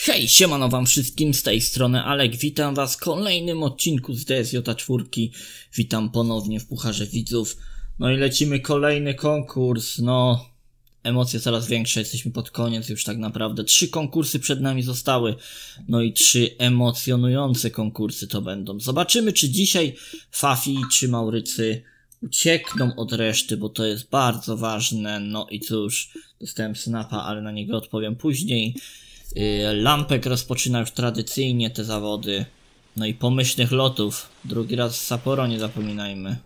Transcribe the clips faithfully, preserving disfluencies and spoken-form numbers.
Hej, siemano wam wszystkim, z tej strony Alek, witam was w kolejnym odcinku z D S J cztery. Witam ponownie w Pucharze Widzów. No i lecimy kolejny konkurs, no... Emocje coraz większe, jesteśmy pod koniec już tak naprawdę. Trzy konkursy przed nami zostały, no i trzy emocjonujące konkursy to będą. Zobaczymy, czy dzisiaj Fafi czy Maurycy uciekną od reszty, bo to jest bardzo ważne. No i cóż, dostałem snapa, ale na niego odpowiem później. Lampek rozpoczyna już tradycyjnie te zawody. No i pomyślnych lotów. Drugi raz Sapporo, nie zapominajmy.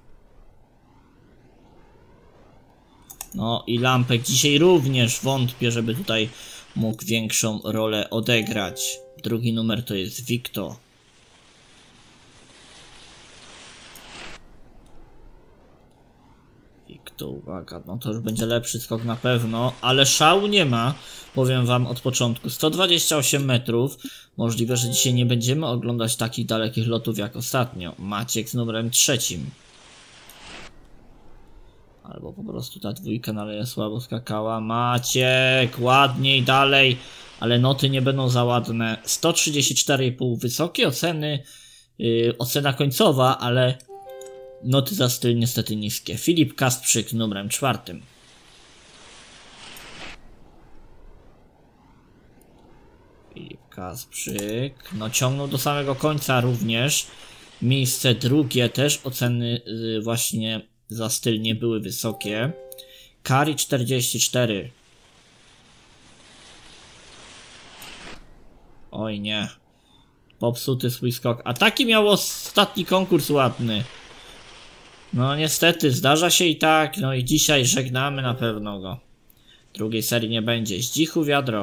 No i Lampek dzisiaj również wątpię, żeby tutaj mógł większą rolę odegrać. Drugi numer to jest Victor. Victor, uwaga, no to już będzie lepszy skok na pewno, ale szału nie ma, powiem wam od początku. sto dwadzieścia osiem metrów, możliwe, że dzisiaj nie będziemy oglądać takich dalekich lotów jak ostatnio. Maciek z numerem trzecim. Albo po prostu ta dwójka na leje słabo skakała. Maciek, ładniej, dalej. Ale noty nie będą za ładne. sto trzydzieści cztery i pół, wysokie oceny. Yy, ocena końcowa, ale noty za styl niestety niskie. Filip Kasprzyk numerem czwartym. Filip Kasprzyk. No ciągnął do samego końca również. Miejsce drugie też oceny yy, właśnie za styl nie były wysokie. Kari czterdzieści cztery. Oj nie. Popsuty swój skok. A taki miał ostatni konkurs ładny. No niestety, zdarza się i tak. No i dzisiaj żegnamy na pewno go. Drugiej serii nie będzie. Zdzichu wiadro.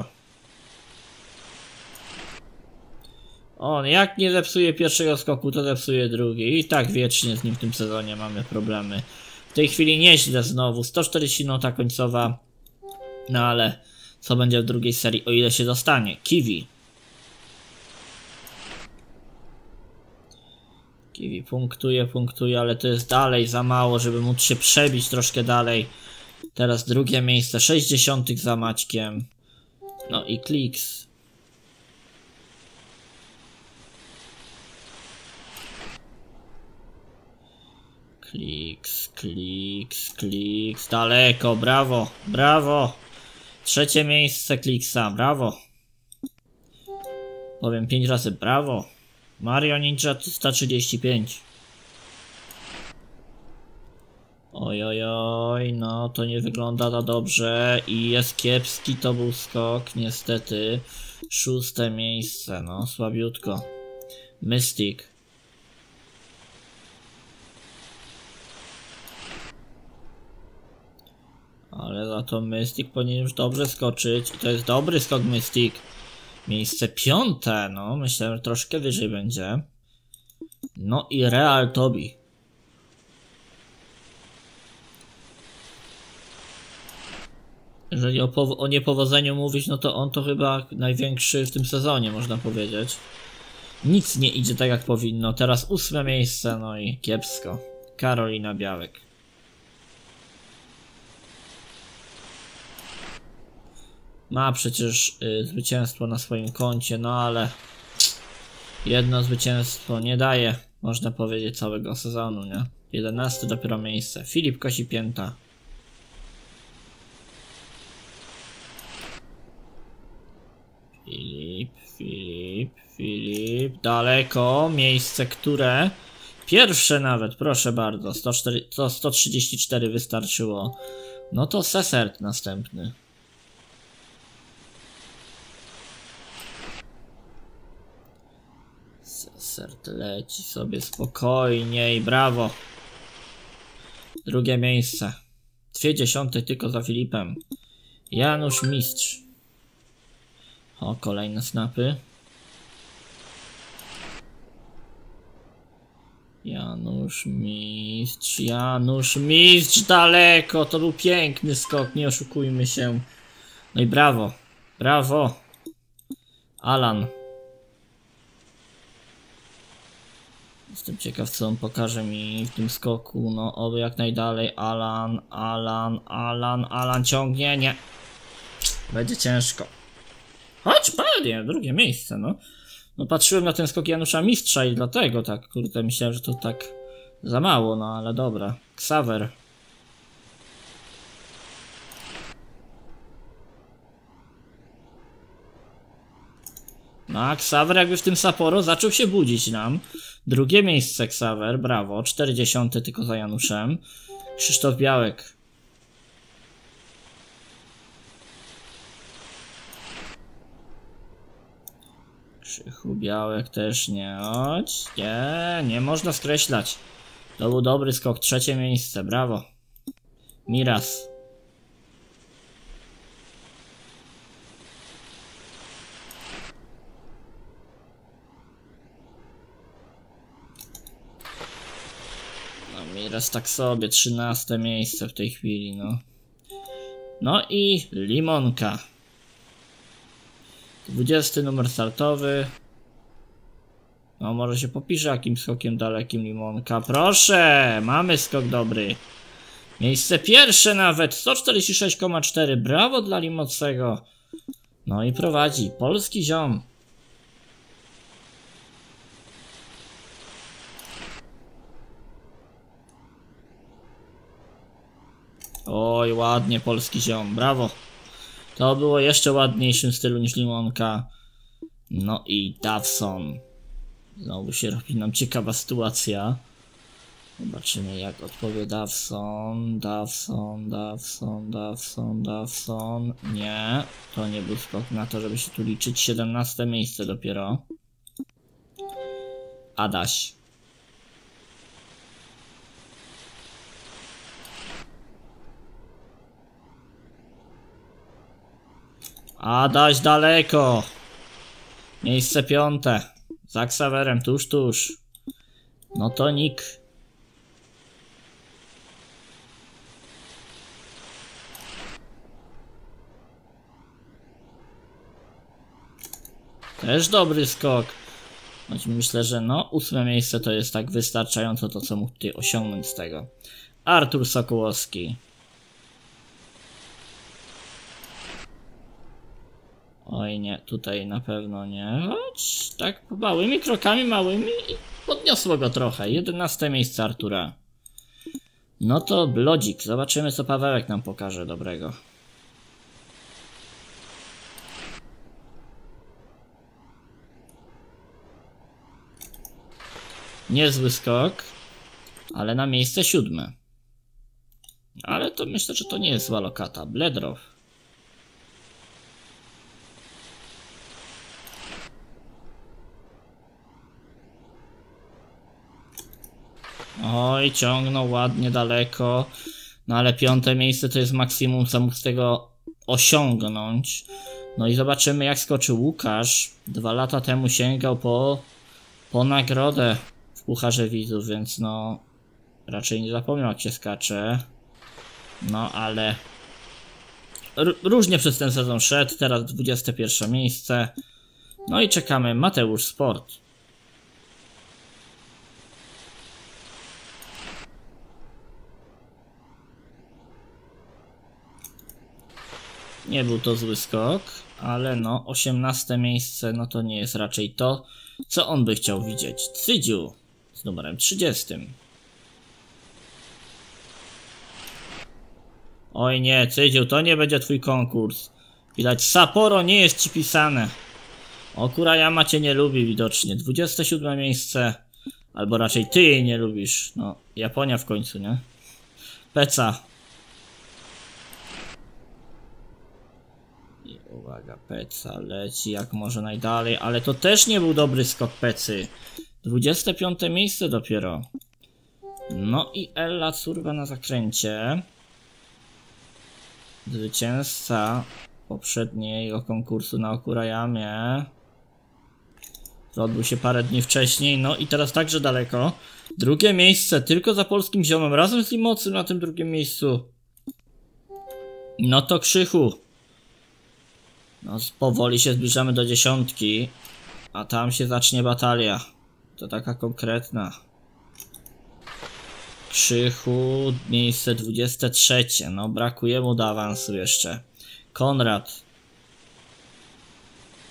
On jak nie zepsuje pierwszego skoku, to zepsuje drugi. I tak wiecznie z nim w tym sezonie mamy problemy. W tej chwili nieźle znowu. sto czterdzieści nota końcowa. No ale co będzie w drugiej serii, o ile się dostanie? Kiwi. Kiwi punktuje, punktuje, ale to jest dalej za mało, żeby móc się przebić troszkę dalej. Teraz drugie miejsce, sześćdziesiąt za Maćkiem. No i Kliks. Kliks, kliks, kliks, daleko, brawo, brawo. Trzecie miejsce Kliksa, brawo. Powiem pięć razy brawo. Mario Ninja sto trzydzieści pięć. Oj, oj, oj, no to nie wygląda to dobrze i jest kiepski, to był skok, niestety. Szóste miejsce, no słabiutko. Mystic. Ale za to Mystic powinien już dobrze skoczyć. I to jest dobry skok Mystic. Miejsce piąte, no myślę, że troszkę wyżej będzie. No i Real Tobi. Jeżeli o, o niepowodzeniu mówić, no to on to chyba największy w tym sezonie, można powiedzieć. Nic nie idzie tak jak powinno. Teraz ósme miejsce, no i kiepsko. Karolina Białek. Ma przecież y, zwycięstwo na swoim koncie, no ale jedno zwycięstwo nie daje, można powiedzieć, całego sezonu, nie? jedenaste dopiero miejsce. Filip Kosipięta. Filip, Filip, Filip. Daleko. Miejsce, które? Pierwsze nawet, proszę bardzo. sto cztery, to sto trzydzieści cztery wystarczyło. No to Sesert następny. Sesert leci sobie spokojnie i brawo. Drugie miejsce. Dwie dziesiąte tylko za Filipem. Janusz Mistrz. O, kolejne snapy. Janusz Mistrz, Janusz Mistrz, daleko, to był piękny skok, nie oszukujmy się. No i brawo, brawo. Alan. Jestem ciekaw, co on pokaże mi w tym skoku, no oby jak najdalej. Alan, Alan, Alan, Alan ciągnie, nie. Będzie ciężko. Chodź, panie, drugie miejsce, no. No patrzyłem na ten skok Janusza Mistrza i dlatego tak, kurde, myślałem, że to tak za mało, no ale dobra. Xaver. No a Xaver jakby w tym Sapporo zaczął się budzić nam. Drugie miejsce Xaver, brawo. czterdziesty tylko za Januszem. Krzysztof Białek. Krzychu Białek też nie. Chodź. Nie, nie można skreślać. To był dobry skok. Trzecie miejsce, brawo. Miras. Miras tak sobie, trzynaste miejsce w tej chwili, no. No i Limonka. dwudziesty numer startowy. No może się popisze jakim skokiem dalekim Limonka. Proszę, mamy skok dobry. Miejsce pierwsze nawet, sto czterdzieści sześć przecinek cztery. Brawo dla Limocego. No i prowadzi polski ziom. Oj, ładnie polski ziom, brawo. To było jeszcze ładniejszym stylu niż Limonka. No i Dawson. Znowu się robi nam ciekawa sytuacja. Zobaczymy jak odpowie Dawson. Dawson, Dawson, Dawson, Dawson. Nie, to nie był skok na to, żeby się tu liczyć. siedemnaste miejsce dopiero. Adaś. Adaś daleko. Miejsce piąte. Za Xaverem, tuż, tuż. No to Nick. Też dobry skok. Choć myślę, że no, ósme miejsce to jest tak wystarczająco to, co mógł tutaj osiągnąć z tego. Artur Sokołowski. Oj nie, tutaj na pewno nie. Choć tak małymi krokami, małymi i podniosło go trochę. jedenaste miejsce Artura. No to Blodzik. Zobaczymy co Pawełek nam pokaże dobrego. Niezły skok. Ale na miejsce siódme. Ale to myślę, że to nie jest zła lokata. Bledrow. Oj, ciągnął ładnie daleko. No ale piąte miejsce to jest maksimum, co mógł z tego osiągnąć. No i zobaczymy jak skoczył Łukasz. Dwa lata temu sięgał po, po nagrodę w Pucharze Widzów, więc no raczej nie zapomniał jak się skacze. No ale różnie przez ten sezon szedł. Teraz dwudzieste pierwsze miejsce. No i czekamy. Mateusz Sport. Nie był to zły skok, ale no osiemnaste miejsce, no to nie jest raczej to, co on by chciał widzieć. Cydziu z numerem trzydziestym. Oj nie, Cydziu, to nie będzie twój konkurs. Widać, Sapporo nie jest ci pisane. O, Kurayama cię nie lubi widocznie. dwudzieste siódme miejsce. Albo raczej ty jej nie lubisz. No, Japonia w końcu, nie? Peca. I uwaga, Peca leci jak może najdalej, ale to też nie był dobry skok Pecy. dwudzieste piąte miejsce dopiero. No i Ella Curwa na zakręcie. Zwycięzca poprzedniego konkursu na Kurayamie. To odbył się parę dni wcześniej, no i teraz także daleko. Drugie miejsce tylko za polskim ziomem, razem z Limocym na tym drugim miejscu. No to Krzychu. No powoli się zbliżamy do dziesiątki, a tam się zacznie batalia. To taka konkretna. Krzychu, miejsce dwudzieste trzecie. No brakuje mu do awansu jeszcze. Konrad.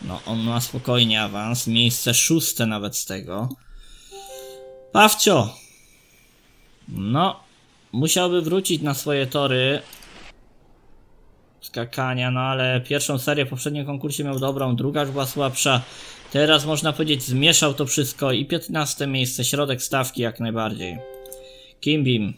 No, on ma spokojnie awans. Miejsce szóste nawet z tego. Pawcio! No, musiałby wrócić na swoje tory skakania, no ale pierwszą serię w poprzednim konkursie miał dobrą, druga już była słabsza. Teraz można powiedzieć zmieszał to wszystko i piętnaste miejsce, środek stawki jak najbardziej. Kimbim.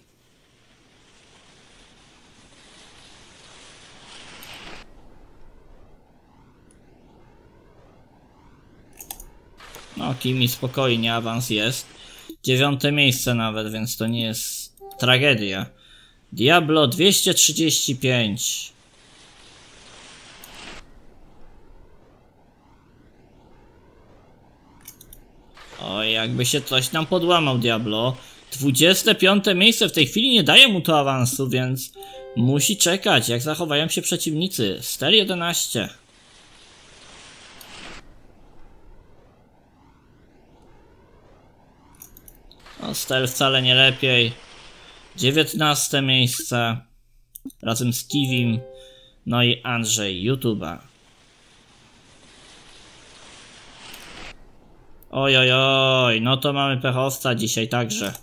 No, Kimi spokojnie, awans jest. Dziewiąte miejsce nawet, więc to nie jest tragedia. Diablo dwieście trzydzieści pięć. Oj, jakby się coś nam podłamał Diablo. dwudzieste piąte miejsce w tej chwili nie daje mu to awansu, więc musi czekać, jak zachowają się przeciwnicy. Stel jedenaście. No, Stel wcale nie lepiej. dziewiętnaste miejsce. Razem z Kiwim. No i Andrzej, YouTube'a. Oj, oj, oj, no to mamy pechowca dzisiaj także.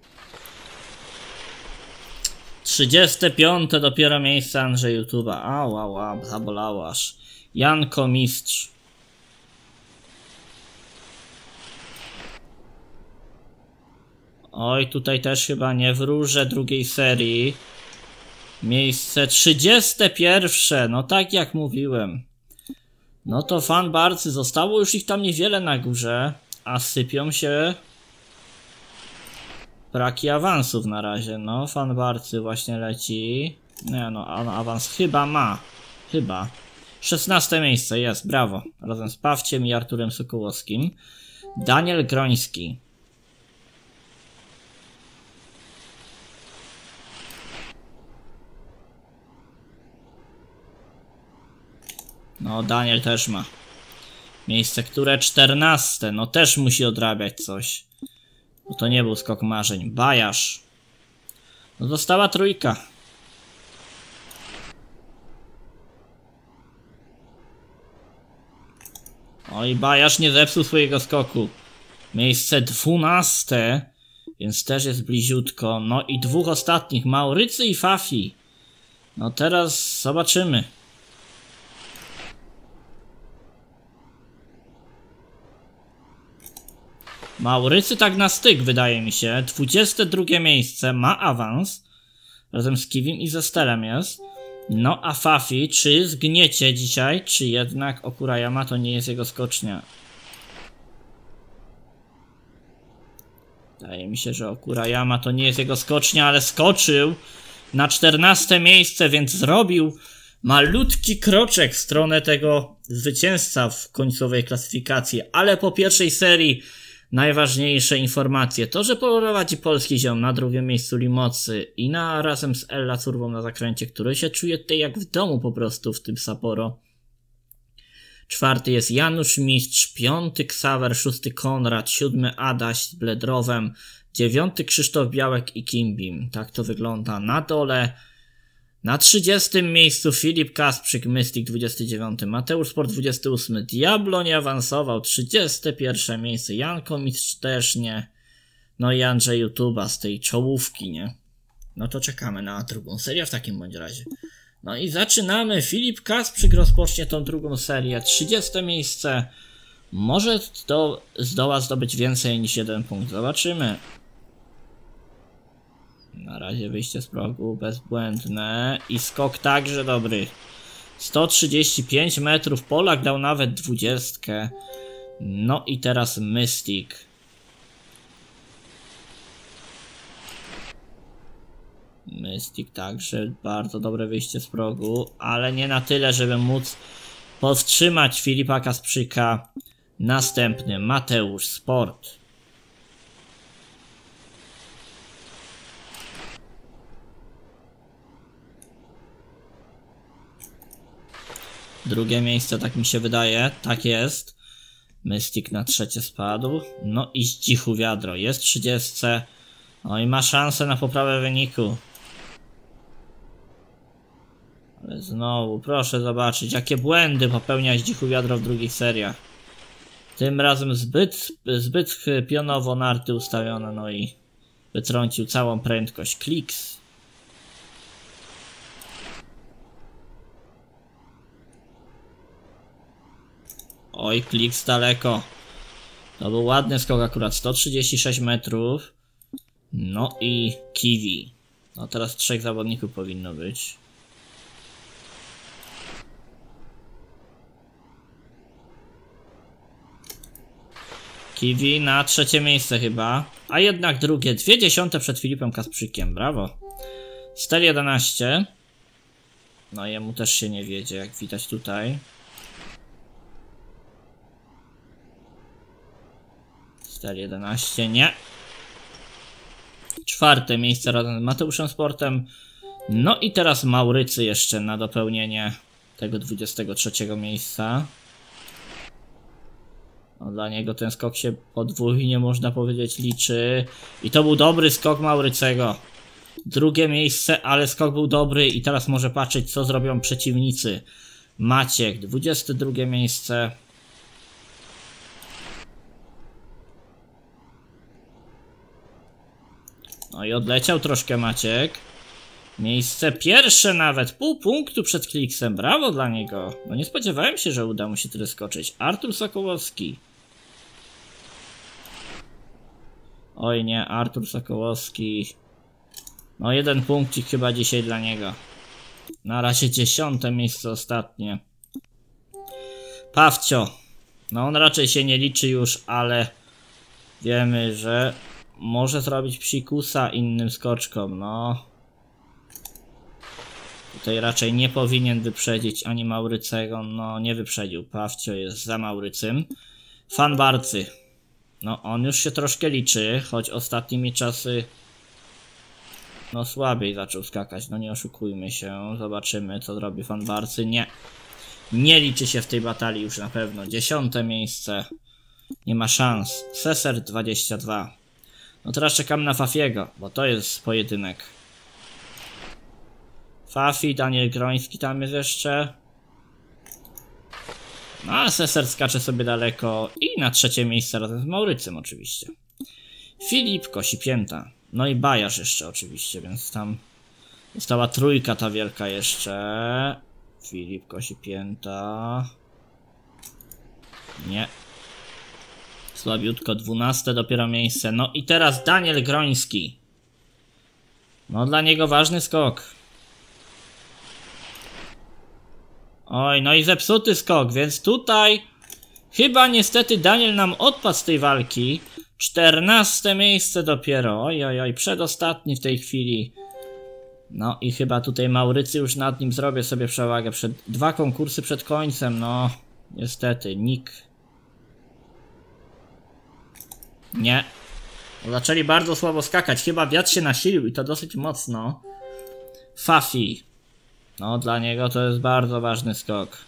trzydzieste piąte dopiero miejsce Andrzej YouTube'a. Au, au, au, zabolało aż. Janko Mistrz. Oj, tutaj też chyba nie wróżę drugiej serii. Miejsce trzydzieste pierwsze, no tak jak mówiłem. No to fan barcy, zostało już ich tam niewiele na górze, a sypią się braki awansów na razie. No, fan barcy właśnie leci. Nie no, awans chyba ma. Chyba. szesnaste miejsce jest, brawo. Razem z Pawciem i Arturem Sokołowskim. Daniel Groński. No, Daniel też ma. Miejsce, które czternaste. No też musi odrabiać coś. Bo to nie był skok marzeń. Bajasz. No dostała trójka. Oj, Bajasz nie zepsuł swojego skoku. Miejsce dwunaste. Więc też jest bliziutko. No i dwóch ostatnich. Maurycy i Fafi. No teraz zobaczymy. Maurycy tak na styk, wydaje mi się. dwudzieste drugie miejsce, ma awans. Razem z Kiwim i ze Stelem jest. No a Fafi, czy zgniecie dzisiaj, czy jednak Okurayama to nie jest jego skocznia? Wydaje mi się, że Okurayama to nie jest jego skocznia, ale skoczył na czternaste miejsce, więc zrobił malutki kroczek w stronę tego zwycięzca w końcowej klasyfikacji. Ale po pierwszej serii najważniejsze informacje. To, że prowadzi polski ziom na drugim miejscu Limocy i na razem z Ella Curwą na zakręcie, który się czuje tutaj jak w domu po prostu w tym Sapporo. Czwarty jest Janusz Mistrz, piąty Ksawer, szósty Konrad, siódmy Adaś z Bledrowem, dziewiąty Krzysztof Białek i Kimbim. Tak to wygląda na dole. Na trzydziestym miejscu Filip Kasprzyk, Mystik dwudziesty dziewiąty, Mateusz Sport dwudziesty ósmy, Diablo nie awansował, trzydzieste pierwsze miejsce, Janko Mistrz też nie, no i Andrzej YouTube'a z tej czołówki, nie? No to czekamy na drugą serię w takim bądź razie. No i zaczynamy, Filip Kasprzyk rozpocznie tą drugą serię, trzydzieste miejsce, może do, zdoła zdobyć więcej niż jeden punkt, zobaczymy. Na razie wyjście z progu bezbłędne i skok także dobry. sto trzydzieści pięć metrów, Polak dał nawet dwudziestkę. No i teraz Mystik. Mystik także bardzo dobre wyjście z progu, ale nie na tyle, żeby móc powstrzymać Filipa Kasprzyka. Następny Mateusz Sport. Drugie miejsce, tak mi się wydaje, tak jest. Mystik na trzecie spadł. No i Zdzichu wiadro, jest trzydzieste. No i ma szansę na poprawę wyniku. Ale znowu, proszę zobaczyć, jakie błędy popełnia Zdzichu Wiadro w drugich seriach. Tym razem zbyt, zbyt pionowo narty ustawione, no i wytrącił całą prędkość. Kliks. Oj, Kliks daleko. To był ładny skok akurat, sto trzydzieści sześć metrów. No i Kiwi. No teraz trzech zawodników powinno być. Kiwi na trzecie miejsce chyba, a jednak drugie, dwie dziesiąte przed Filipem Kasprzykiem, brawo. Stel jedenaście. No jemu też się nie wiedzie, jak widać tutaj. Stel jedenaście, nie. Czwarte miejsce razem z Mateuszem Sportem. No i teraz Maurycy jeszcze na dopełnienie tego dwudziestego trzeciego miejsca. No, dla niego ten skok się podwójnie, można powiedzieć, liczy. I to był dobry skok Maurycego. Drugie miejsce, ale skok był dobry i teraz może patrzeć, co zrobią przeciwnicy. Maciek, dwudzieste drugie miejsce. No i odleciał troszkę Maciek. Miejsce pierwsze nawet, pół punktu przed Kliksem, brawo dla niego. No nie spodziewałem się, że uda mu się tyle skoczyć. Artur Sokołowski. Oj nie, Artur Sokołowski. No jeden punkcik chyba dzisiaj dla niego. Na razie dziesiąte miejsce ostatnie. Pawcio. No on raczej się nie liczy już, ale wiemy, że może zrobić psikusa innym skoczkom, no. Tutaj raczej nie powinien wyprzedzić ani Maurycego, no nie wyprzedził. Pawcio jest za Maurycym. Fanbarcy. No on już się troszkę liczy, choć ostatnimi czasy no słabiej zaczął skakać, no nie oszukujmy się. Zobaczymy, co zrobi Fanbarcy. Nie. Nie liczy się w tej batalii już na pewno. Dziesiąte miejsce. Nie ma szans. Seser dwadzieścia dwa. No teraz czekam na Fafiego, bo to jest pojedynek. Fafi, Daniel Groński tam jest jeszcze. No a Seser skacze sobie daleko i na trzecie miejsce razem z Maurycym oczywiście. Filip Kosipięta. No i Bajarz jeszcze oczywiście, więc tam została trójka ta wielka jeszcze. Filip Kosipięta. Nie. Słabiutko, dwunaste dopiero miejsce. No i teraz Daniel Groński. No dla niego ważny skok. Oj, no i zepsuty skok, więc tutaj chyba niestety Daniel nam odpadł z tej walki. czternaste miejsce dopiero. Oj, oj, oj, przedostatni w tej chwili. No i chyba tutaj Maurycy już nad nim zrobię sobie przewagę. Przed dwa konkursy przed końcem, no niestety, Nick. Nie. Zaczęli bardzo słabo skakać. Chyba wiatr się nasilił i to dosyć mocno. Fafi. No dla niego to jest bardzo ważny skok.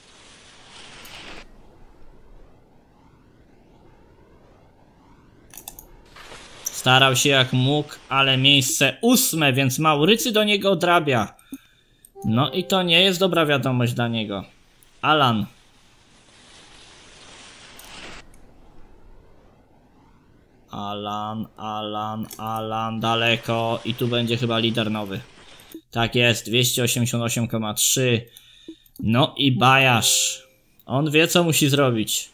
Starał się jak mógł, ale miejsce ósme, więc Maurycy do niego odrabia. No i to nie jest dobra wiadomość dla niego. Alan. Alan, Alan, Alan, daleko. I tu będzie chyba lider nowy. Tak jest, dwieście osiemdziesiąt osiem przecinek trzy. No i Bajarz. On wie, co musi zrobić.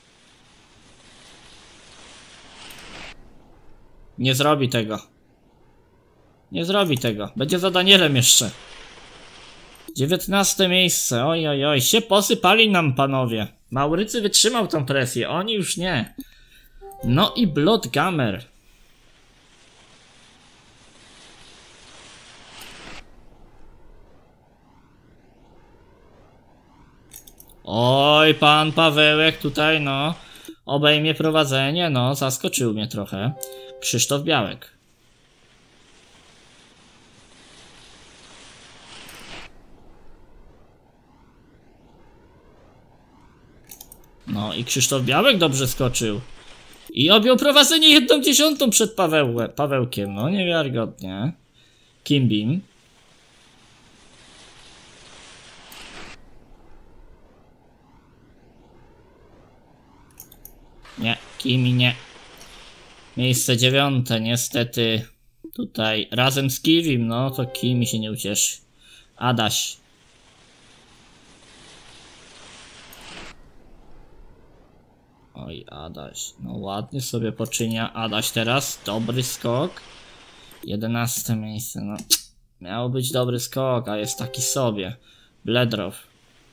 Nie zrobi tego. Nie zrobi tego. Będzie za Danielem jeszcze. dziewiętnaste miejsce. Oj, oj, oj. Się posypali nam panowie. Maurycy wytrzymał tą presję. Oni już nie. No i Bloodgamer. Oj, pan Pawełek tutaj, no, obejmie prowadzenie, no, zaskoczył mnie trochę. Krzysztof Białek. No i Krzysztof Białek dobrze skoczył. I objął prowadzenie jedną dziesiątą przed Paweł, Pawełkiem, no, niewiarygodnie. Kimbim. Nie, Kimi nie. Miejsce dziewiąte, niestety. Tutaj razem z Kiwim, no to Kimi się nie ucieszy. Adaś. Oj, Adaś. No ładnie sobie poczynia Adaś teraz. Dobry skok. jedenaste miejsce, no. Miało być dobry skok, a jest taki sobie. Bledrow.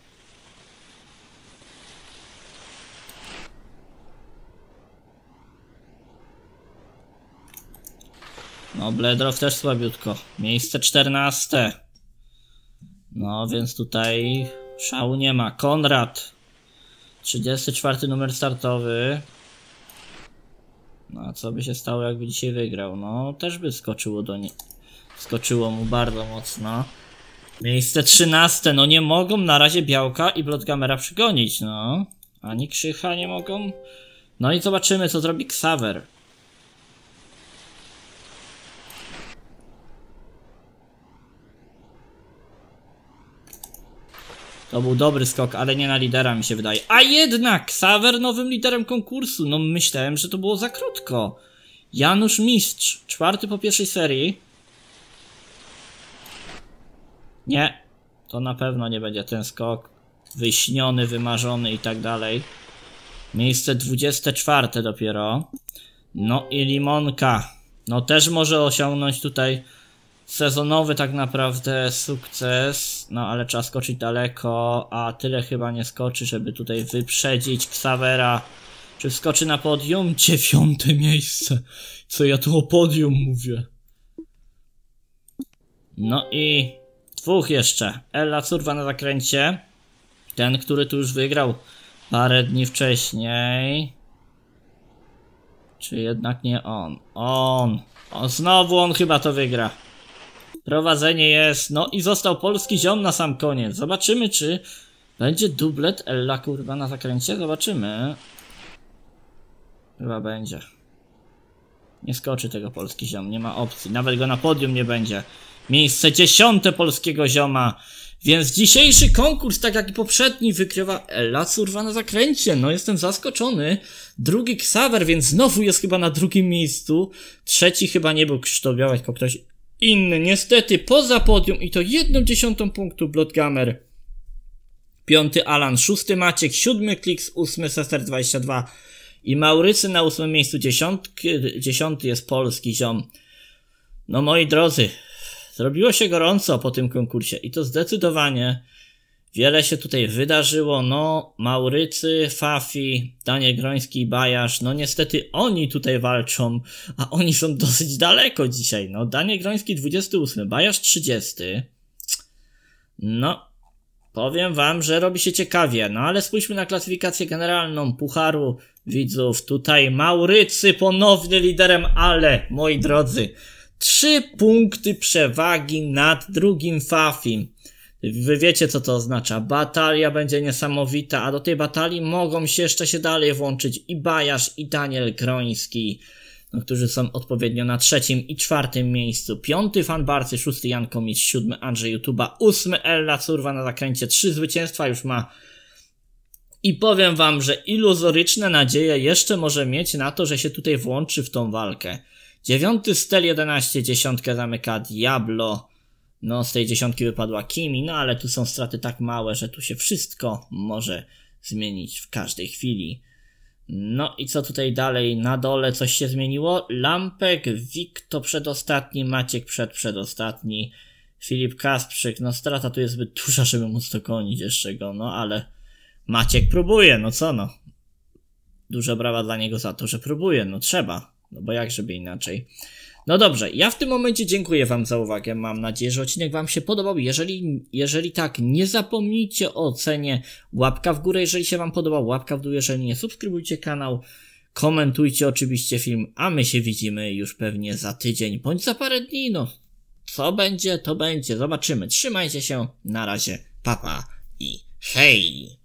No, Bledrow też słabiutko. Miejsce czternaste. No, więc tutaj szału nie ma. Konrad. trzydziesty czwarty numer startowy. No, a co by się stało, jakby dzisiaj wygrał? No, też by skoczyło do nie... Skoczyło mu bardzo mocno. Miejsce trzynaste. No, nie mogą na razie Białka i Bloodgamera przygonić, no. Ani Krzycha nie mogą. No i zobaczymy, co zrobi Xaver. To był dobry skok, ale nie na lidera mi się wydaje. A jednak Xaver nowym liderem konkursu. No myślałem, że to było za krótko. Janusz Mistrz, czwarty po pierwszej serii. Nie, to na pewno nie będzie ten skok. Wyśniony, wymarzony i tak dalej. Miejsce dwudzieste czwarte dopiero. No i Limonka. No też może osiągnąć tutaj sezonowy tak naprawdę sukces, no ale trzeba skoczyć daleko, a tyle chyba nie skoczy, żeby tutaj wyprzedzić Xavera. Czy wskoczy na podium? Dziewiąte miejsce. Co ja tu o podium mówię? No i dwóch jeszcze. Ella Curwa na zakręcie. Ten, który tu już wygrał parę dni wcześniej. Czy jednak nie on? On. O, znowu on chyba to wygra. Prowadzenie jest, no i został polski ziom na sam koniec. Zobaczymy, czy będzie dublet Ella Kurwa na zakręcie. Zobaczymy. Chyba będzie. Nie skoczy tego polski ziom, nie ma opcji. Nawet go na podium nie będzie. Miejsce dziesiąte polskiego zioma. Więc dzisiejszy konkurs, tak jak i poprzedni, wykrywa Ella Curwa na zakręcie. No jestem zaskoczony. Drugi Xaver, więc znowu jest chyba na drugim miejscu. Trzeci chyba nie był Krzysztof Białek, tylko ktoś inny. Niestety poza podium i to jedną dziesiątą punktu Bloodgamer. Piąty Alan, szósty Maciek, siódmy Kliks, ósmy Sester dwadzieścia dwa i Maurycy na ósmym miejscu. Dziesiątki, dziesiąty jest polski ziom. No moi drodzy, zrobiło się gorąco po tym konkursie i to zdecydowanie wiele się tutaj wydarzyło. No Maurycy, Fafi, Daniel Groński i Bajasz, no niestety oni tutaj walczą, a oni są dosyć daleko dzisiaj. No Daniel Groński dwudziesty ósmy, Bajasz trzydziesty. No powiem wam, że robi się ciekawie, no ale spójrzmy na klasyfikację generalną Pucharu widzów. Tutaj Maurycy ponownie liderem, ale moi drodzy, trzy punkty przewagi nad drugim Fafim. Wy wiecie, co to oznacza. Batalia będzie niesamowita, a do tej batalii mogą się jeszcze się dalej włączyć i Bajasz, i Daniel Groński, no, którzy są odpowiednio na trzecim i czwartym miejscu. Piąty Fan Barcy, szósty Jan Komicz, siódmy Andrzej Jutuba, ósmy Ella Curwa na zakręcie. Trzy zwycięstwa już ma. I powiem wam, że iluzoryczne nadzieje jeszcze może mieć na to, że się tutaj włączy w tą walkę. Dziewiąty Stel jedenaście, dziesiątkę zamyka Diablo. No z tej dziesiątki wypadła Kimi, no ale tu są straty tak małe, że tu się wszystko może zmienić w każdej chwili. No i co tutaj dalej? Na dole coś się zmieniło? Lampek, Wikto przedostatni, Maciek przed przedostatni, Filip Kasprzyk. No strata tu jest zbyt duża, żeby móc to gonić jeszcze go, no ale Maciek próbuje, no co no. Duża brawa dla niego za to, że próbuje, no trzeba. No bo jak żeby inaczej. No dobrze, ja w tym momencie dziękuję wam za uwagę, mam nadzieję, że odcinek wam się podobał. Jeżeli, jeżeli tak, nie zapomnijcie o ocenie, łapka w górę, jeżeli się wam podobał, łapka w dół, jeżeli nie, subskrybujcie kanał, komentujcie oczywiście film, a my się widzimy już pewnie za tydzień, bądź za parę dni, no. Co będzie, to będzie, zobaczymy. Trzymajcie się, na razie, papa i hej!